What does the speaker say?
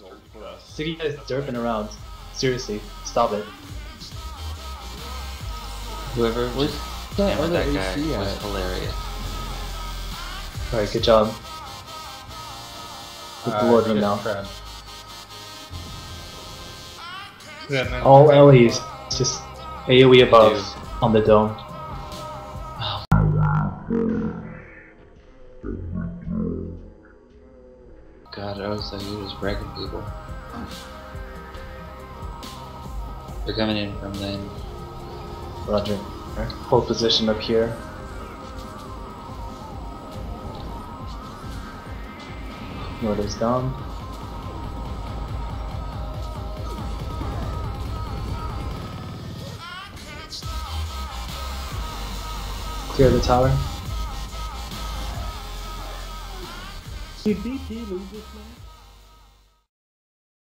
Look at you guys derping around. Seriously, stop it. Whoever Where's just that hammered other that guy AC was at? hilarious. Alright, good job. With the Lord Room now. All Ellie's just AoE above on the dome. God, I was like, he was wrecking people. They're coming in from lane. Roger. Hold position up here. Lord is down. Clear the tower. Did BP lose this match?